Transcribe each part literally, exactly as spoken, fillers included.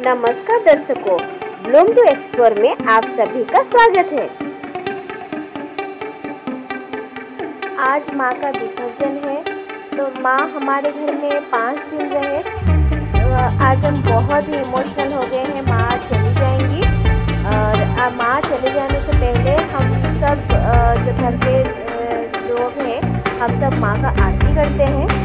नमस्कार दर्शकों, Bloom to explore में आप सभी का स्वागत है। आज माँ का विसर्जन है, तो माँ हमारे घर में पाँच दिन रहे। आज हम बहुत ही इमोशनल हो गए हैं। माँ चली जाएंगी और माँ चले जाने से पहले हम सब जो घर के लोग हैं, हम सब माँ का आरती करते हैं।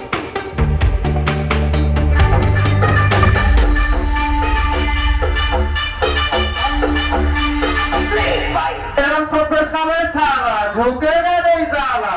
झुकेगा नहीं साला।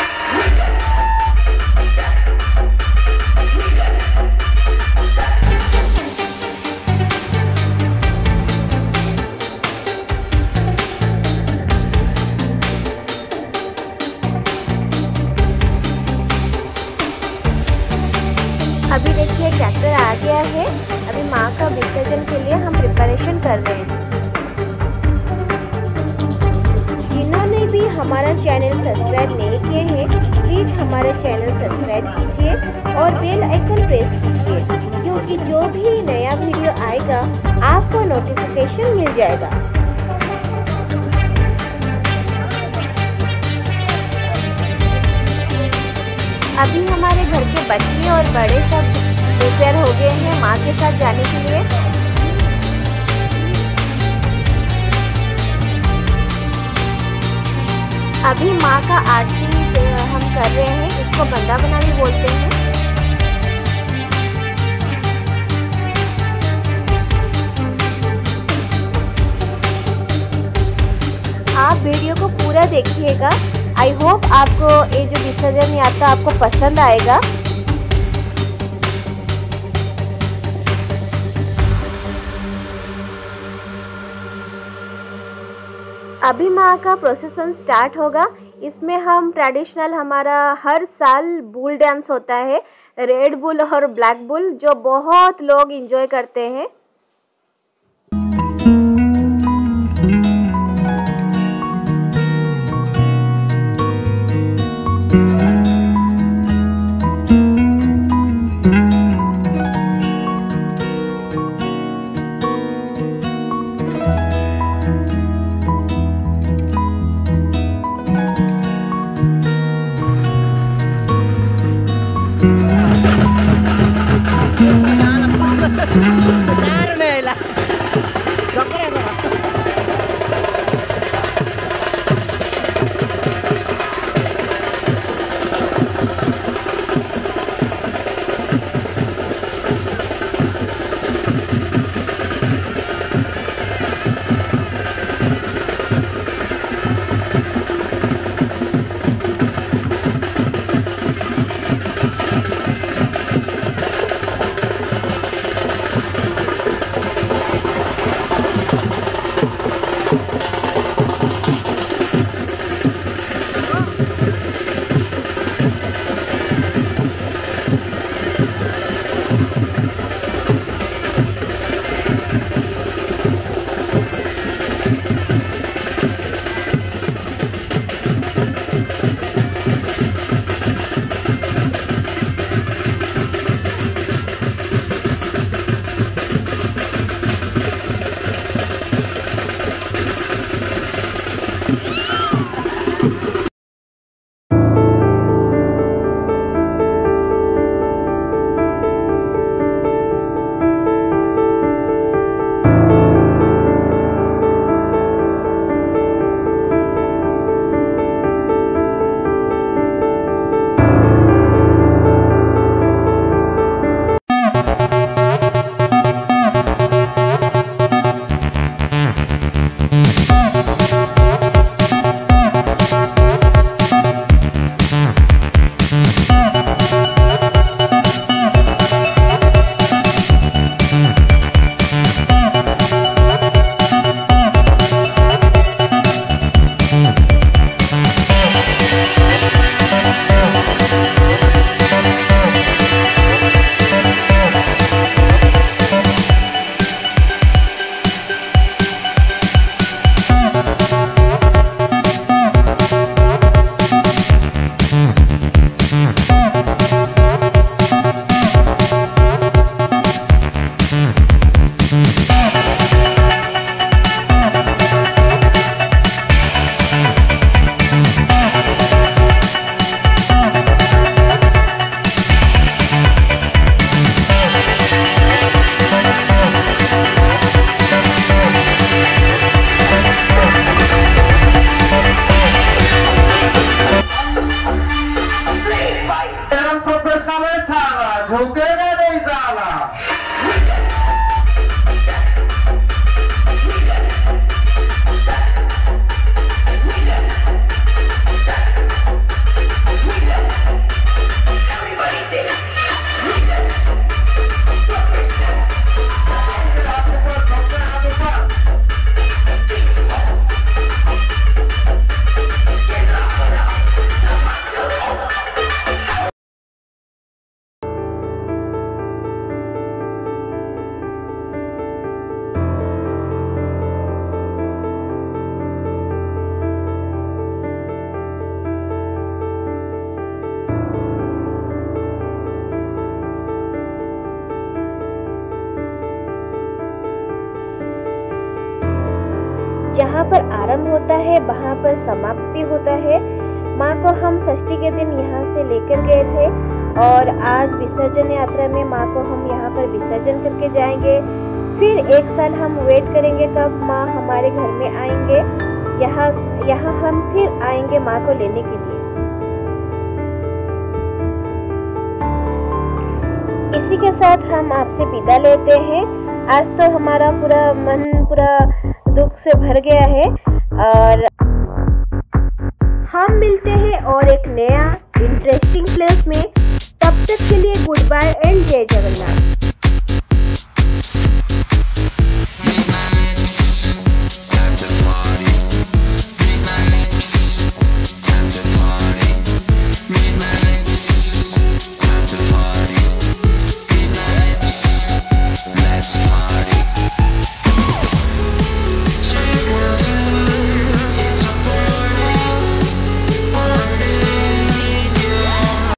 अभी देखिए ट्रैक्टर आ गया है। अभी माँ का विसर्जन के लिए हम प्रिपरेशन कर रहे हैं। जिन्होंने भी हमारा चैनल सब्सक्राइब नहीं किए हैं, प्लीज़ हमारा चैनल सब्सक्राइब कीजिए और बेल आइकन प्रेस कीजिए, क्योंकि जो भी नया वीडियो आएगा आपको नोटिफिकेशन मिल जाएगा। अभी हमारे घर के बच्चे और बड़े सब प्रिपेयर हो गए हैं माँ के साथ जाने के लिए। अभी माँ का आरती हम कर रहे हैं, इसको बंदा बनानी बोलते हैं। आप वीडियो को पूरा देखिएगा। आई होप आपको ये जो विसर्जन यात्रा आपको पसंद आएगा। अभी माँ का प्रोसेसन स्टार्ट होगा। इसमें हम ट्रेडिशनल हमारा हर साल बुल डांस होता है, रेड बुल और ब्लैक बुल, जो बहुत लोग एंजॉय करते हैं। जहाँ पर आरंभ होता है वहाँ पर समाप्त भी होता है। माँ को हम षष्ठी के दिन यहाँ से लेकर गए थे और आज विसर्जन यात्रा में माँ को हम यहाँ पर विसर्जन करके जाएंगे। फिर एक साल हम वेट करेंगे कब माँ हमारे घर में आएंगे। यहाँ यहाँ हम फिर आएंगे माँ को लेने के लिए। इसी के साथ हम आपसे विदा लेते हैं। आज तो हमारा पूरा मन पूरा दुख से भर गया है और हम मिलते हैं और एक नया इंटरेस्टिंग प्लेस में। तब तक के लिए गुड बाय एंड जय जगन्नाथ।